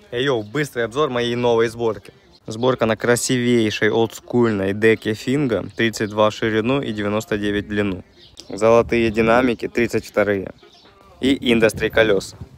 Йоу, быстрый обзор моей новой сборки. Сборка на красивейшей олдскульной деке Финга, 32 в ширину и 99 в длину. Золотые динамики, 32-е. И Industry колеса.